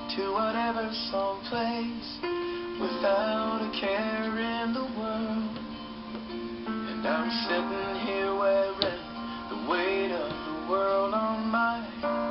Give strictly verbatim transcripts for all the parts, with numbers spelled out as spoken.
to whatever song plays without a care in the world. And I'm sitting here wearing the weight of the world on my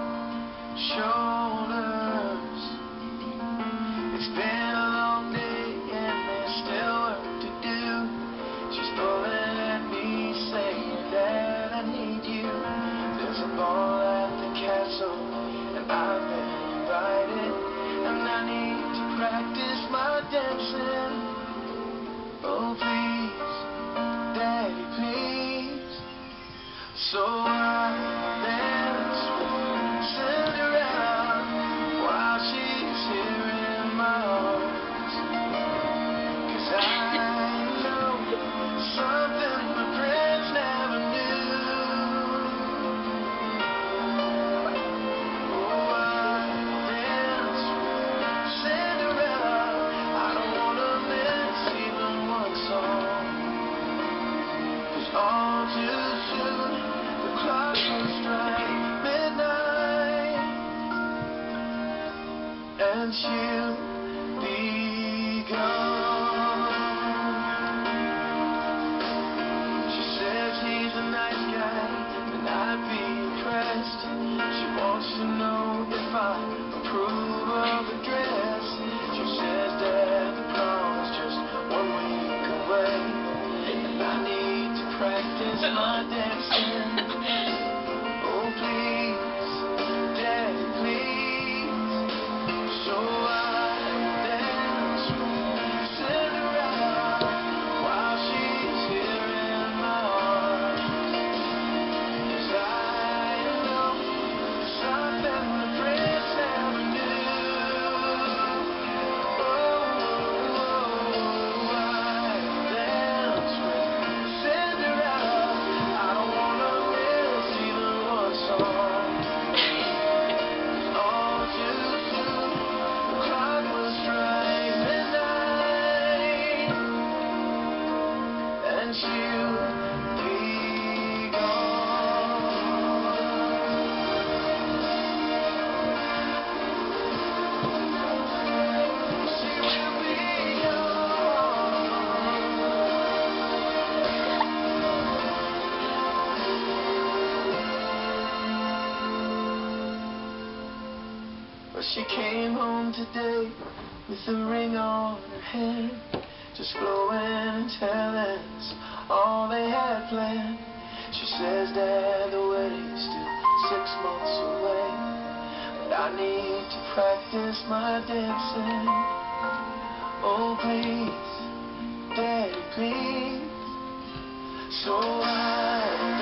shoulders. It's been a long day and there's still work to do. She's pulling at me saying that I need you. There's a ball at the castle and I've been invited, and I need to practice my dancing. Oh please, Daddy, please. So I dance with Cinderella while she's here in my arms, 'cause I know something the prince never knew. Oh, I dance with Cinderella. I don't wanna miss even one song, 'cause all too soon the clock will strike midnight and she'll be gone. She says he's a nice guy and I'd be impressed. She wants to know if I approve of the dress. She says that the prom is just one week away, and I need to practice my dancing. Oh please, Daddy, please. So I dance with Cinderella while she's here in my arms, 'cause I know something the prince never knew. Oh, I dance with Cinderella. I don't wanna miss even one song, 'cause all too soon the clock will strike midnight and she'll be gone. She will be gone. But she came home today with a ring on her hand, just glowing and telling us all they had planned. She says that the wedding's still six months away, but I need to practice my dancing. Oh please, Daddy, please. So I